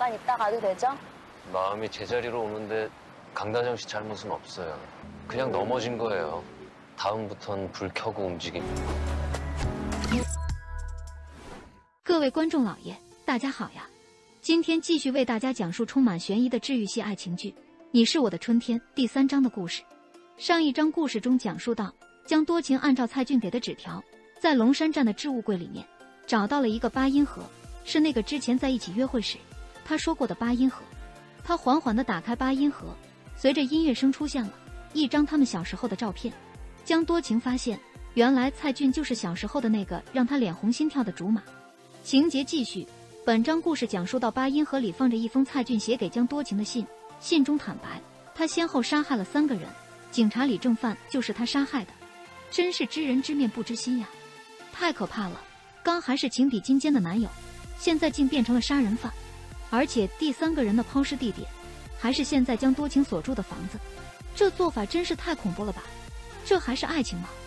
잠깐 있다 가도 되죠? 마음이 제자리로 오는데 강다정 씨 잘못은 없어요. 그냥 넘어진 거예요. 다음부턴 불 켜고 움직임. 各位观众老爷，大家好呀！今天继续为大家讲述充满悬疑的治愈系爱情剧《你是我的春天》第3章的故事。上一章故事中讲述到，江多情按照蔡骏给的纸条，在龙山站的置物柜里面找到了一个8音盒，是那个之前在一起约会时他说过的8音盒。他缓缓地打开8音盒，随着音乐声出现了一张他们小时候的照片。江多情发现，原来蔡骏就是小时候的那个让他脸红心跳的竹马。情节继续，本章故事讲述到8音盒里放着一封蔡骏写给江多情的信，信中坦白他先后杀害了3个人，警察李正范就是他杀害的，真是知人知面不知心呀，太可怕了！刚还是情比金坚的男友，现在竟变成了杀人犯，而且第3个人的抛尸地点还是现在江多情所住的房子，这做法真是太恐怖了吧？这还是爱情吗？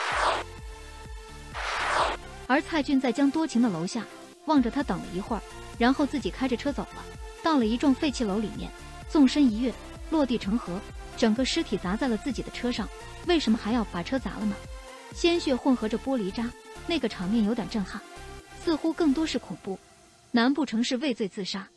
而蔡骏在江多情的楼下望着他等了一会儿，然后自己开着车走了，到了一幢废弃楼里面，纵身一跃，落地成河，整个尸体砸在了自己的车上。为什么还要把车砸了呢？鲜血混合着玻璃渣，那个场面有点震撼，似乎更多是恐怖。难不成是畏罪自杀？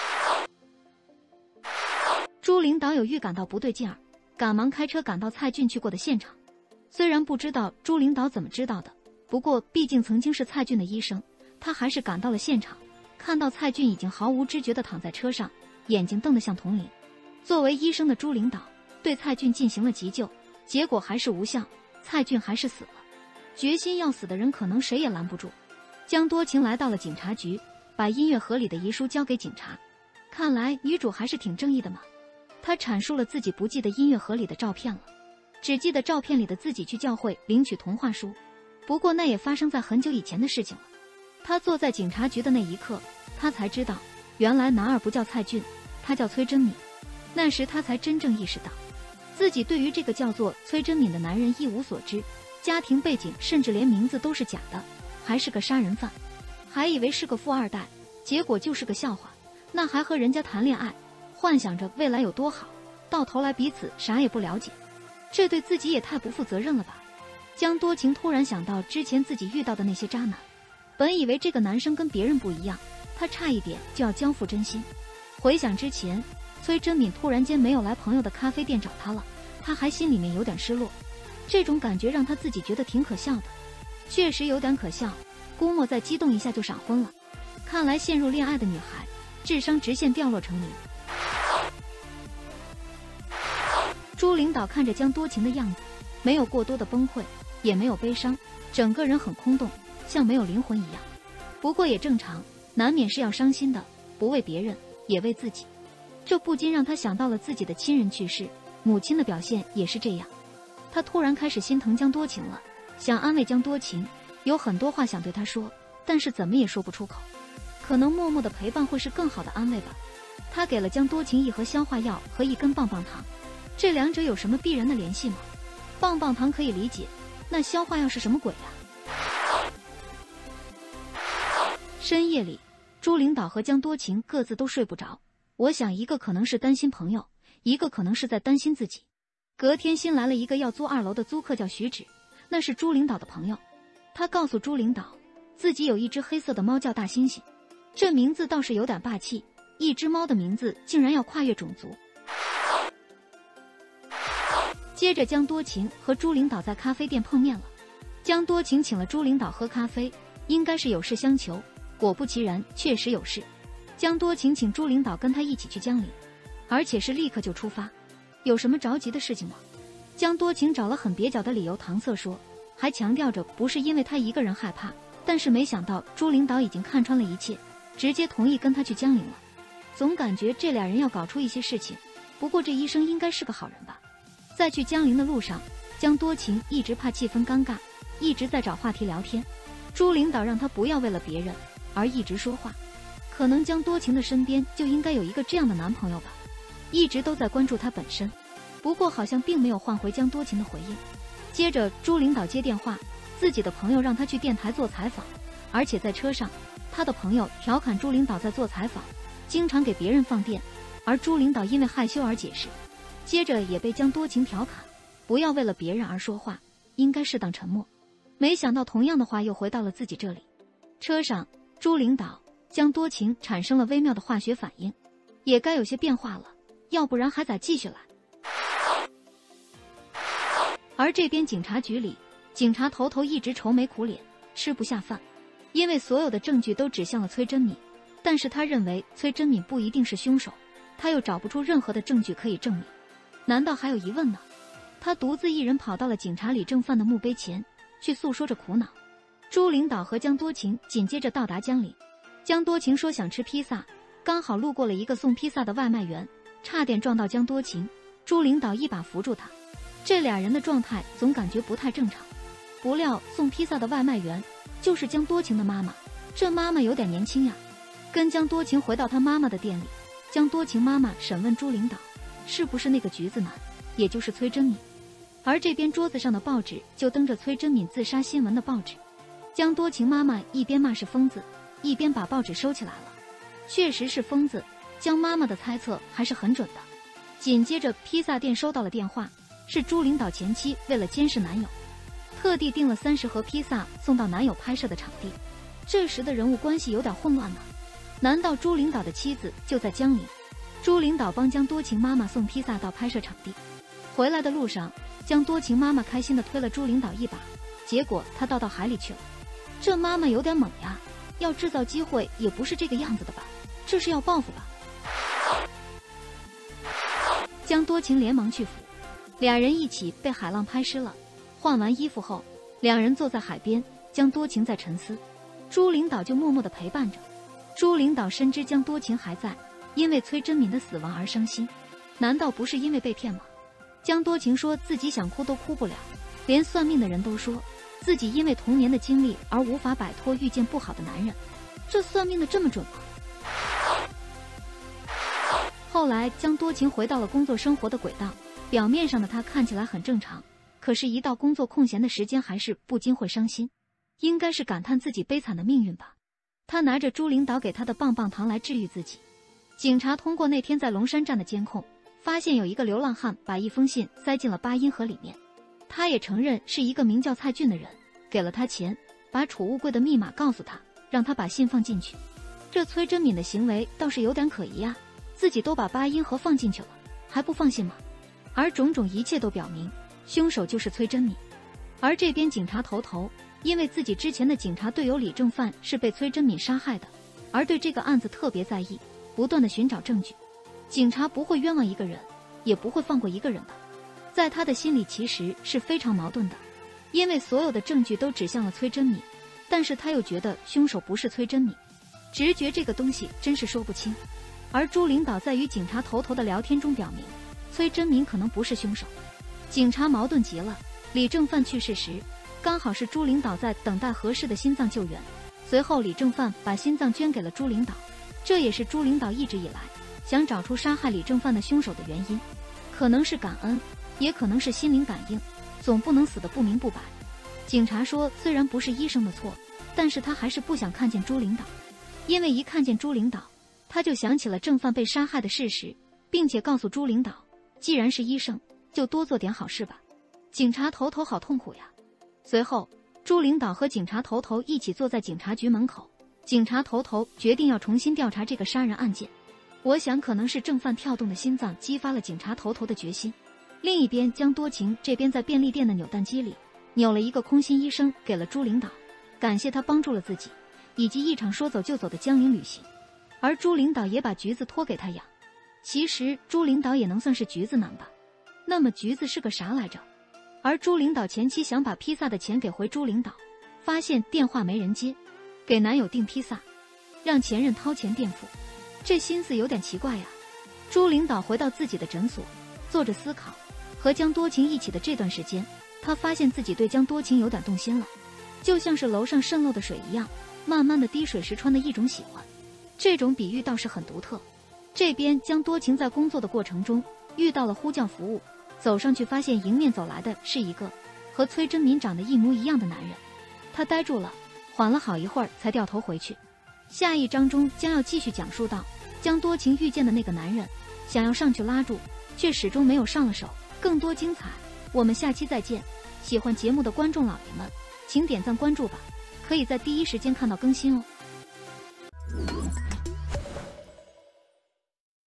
朱领导有预感到不对劲儿，赶忙开车赶到蔡骏去过的现场。虽然不知道朱领导怎么知道的，不过毕竟曾经是蔡骏的医生，他还是赶到了现场，看到蔡骏已经毫无知觉地躺在车上，眼睛瞪得像铜铃。作为医生的朱领导对蔡骏进行了急救，结果还是无效，蔡骏还是死了。决心要死的人可能谁也拦不住。江多情来到了警察局，把音乐盒里的遗书交给警察。看来女主还是挺正义的嘛。她阐述了自己不记得音乐盒里的照片了，只记得照片里的自己去教会领取童话书。不过那也发生在很久以前的事情了。他坐在警察局的那一刻，他才知道原来男二不叫蔡骏，他叫崔真敏。那时他才真正意识到，自己对于这个叫做崔真敏的男人一无所知，家庭背景甚至连名字都是假的，还是个杀人犯，还以为是个富2代，结果就是个笑话。那还和人家谈恋爱，幻想着未来有多好，到头来彼此啥也不了解，这对自己也太不负责任了吧。江多情突然想到之前自己遇到的那些渣男，本以为这个男生跟别人不一样，他差一点就要交付真心。回想之前崔真敏突然间没有来朋友的咖啡店找他了，他还心里面有点失落，这种感觉让他自己觉得挺可笑的，确实有点可笑，估摸再激动一下就闪婚了。看来陷入恋爱的女孩智商直线掉落成零。朱领导看着江多情的样子，没有过多的崩溃，也没有悲伤，整个人很空洞，像没有灵魂一样。不过也正常，难免是要伤心的，不为别人，也为自己。这不禁让他想到了自己的亲人去世，母亲的表现也是这样。他突然开始心疼江多情了，想安慰江多情，有很多话想对他说，但是怎么也说不出口。可能默默的陪伴会是更好的安慰吧。他给了江多情1盒消化药和1根棒棒糖，这两者有什么必然的联系吗？棒棒糖可以理解，那消化药是什么鬼呀？深夜里，朱领导和江多情各自都睡不着，我想一个可能是担心朋友，一个可能是在担心自己。隔天新来了一个要租2楼的租客，叫徐芷，那是朱领导的朋友。他告诉朱领导，自己有一只黑色的猫叫大猩猩，这名字倒是有点霸气，一只猫的名字竟然要跨越种族。接着江多情和朱领导在咖啡店碰面了，江多情请了朱领导喝咖啡，应该是有事相求，果不其然，确实有事。江多情请朱领导跟他一起去江陵，而且是立刻就出发。有什么着急的事情吗？江多情找了很蹩脚的理由搪塞说，还强调着不是因为他一个人害怕，但是没想到朱领导已经看穿了一切，直接同意跟他去江陵了。总感觉这俩人要搞出一些事情，不过这医生应该是个好人吧。在去江陵的路上，江多情一直怕气氛尴尬，一直在找话题聊天。朱领导让他不要为了别人而一直说话，可能江多情的身边就应该有一个这样的男朋友吧，一直都在关注他本身，不过好像并没有换回江多情的回应。接着朱领导接电话，自己的朋友让他去电台做采访，而且在车上他的朋友调侃朱领导在做采访， 经常给别人放电，而朱领导因为害羞而解释，接着也被江多情调侃，不要为了别人而说话，应该适当沉默。没想到同样的话又回到了自己这里。车上，朱领导、江多情产生了微妙的化学反应，也该有些变化了，要不然还咋继续来？而这边警察局里，警察头头一直愁眉苦脸，吃不下饭，因为所有的证据都指向了崔真敏，但是他认为崔真敏不一定是凶手，他又找不出任何的证据可以证明。难道还有疑问呢？他独自一人跑到了警察李正范的墓碑前，去诉说着苦恼。朱领导和江多情紧接着到达江陵。江多情说想吃披萨，刚好路过了一个送披萨的外卖员，差点撞到江多情。朱领导一把扶住他，这俩人的状态总感觉不太正常。不料送披萨的外卖员就是江多情的妈妈，这妈妈有点年轻呀。跟江多情回到他妈妈的店里，江多情妈妈审问朱领导，是不是那个橘子男，也就是崔真敏。而这边桌子上的报纸就登着崔真敏自杀新闻的报纸。江多情妈妈一边骂是疯子，一边把报纸收起来了。确实是疯子，江妈妈的猜测还是很准的。紧接着披萨店收到了电话，是朱领导前妻为了监视男友，特地订了30盒披萨送到男友拍摄的场地。这时的人物关系有点混乱了，难道朱领导的妻子就在江陵？朱领导帮江多情妈妈送披萨到拍摄场地，回来的路上，江多情妈妈开心地推了朱领导一把，结果他倒到海里去了。这妈妈有点猛呀，要制造机会也不是这个样子的吧？这是要报复吧？江多情连忙去扶，俩人一起被海浪拍湿了。换完衣服后，两人坐在海边，江多情在沉思，朱领导就默默地陪伴着。朱领导深知江多情还在，因为崔真敏的死亡而伤心，难道不是因为被骗吗？江多情说自己想哭都哭不了，连算命的人都说自己因为童年的经历而无法摆脱遇见不好的男人，这算命的这么准吗？后来江多情回到了工作生活的轨道，表面上的他看起来很正常，可是一到工作空闲的时间还是不禁会伤心，应该是感叹自己悲惨的命运吧。他拿着朱领导给他的棒棒糖来治愈自己。警察通过那天在龙山站的监控，发现有一个流浪汉把一封信塞进了8音盒里面，他也承认是一个名叫蔡俊的人给了他钱，把储物柜的密码告诉他，让他把信放进去。这崔真敏的行为倒是有点可疑啊，自己都把8音盒放进去了，还不放信吗？而种种一切都表明凶手就是崔真敏。而这边警察头头因为自己之前的警察队友李正范是被崔真敏杀害的，而对这个案子特别在意，不断的寻找证据。警察不会冤枉一个人，也不会放过一个人的。在他的心里其实是非常矛盾的，因为所有的证据都指向了崔真敏，但是他又觉得凶手不是崔真敏，直觉这个东西真是说不清。而朱领导在与警察头头的聊天中表明，崔真敏可能不是凶手。警察矛盾极了，李正范去世时，刚好是朱领导在等待合适的心脏救援，随后李正范把心脏捐给了朱领导，这也是朱领导一直以来想找出杀害李正范的凶手的原因。可能是感恩，也可能是心灵感应，总不能死得不明不白。警察说虽然不是医生的错，但是他还是不想看见朱领导，因为一看见朱领导，他就想起了正范被杀害的事实，并且告诉朱领导，既然是医生，就多做点好事吧。警察头头好痛苦呀。随后朱领导和警察头头一起坐在警察局门口，警察头头决定要重新调查这个杀人案件。我想可能是正范跳动的心脏激发了警察头头的决心。另一边江多情这边在便利店的扭蛋机里扭了一个空心医生给了朱领导，感谢他帮助了自己以及一场说走就走的江陵旅行。而朱领导也把橘子托给他养。其实朱领导也能算是橘子男吧，那么橘子是个啥来着？而朱领导前妻想把披萨的钱给回朱领导，发现电话没人接，给男友订披萨，让前任掏钱垫付，这心思有点奇怪呀。朱领导回到自己的诊所，坐着思考。和江多情一起的这段时间，他发现自己对江多情有点动心了，就像是楼上渗漏的水一样，慢慢的滴水石穿的一种喜欢。这种比喻倒是很独特。这边江多情在工作的过程中遇到了呼叫服务，走上去发现迎面走来的是一个和崔真敏长得一模一样的男人，他呆住了，缓了好一会儿才掉头回去。 下一章中将要继续讲述到江多情遇见的那个男人，想要上去拉住，却始终没有上了手。更多精彩，我们下期再见。喜欢节目的观众老爷们，请点赞关注吧，可以在第一时间看到更新哦。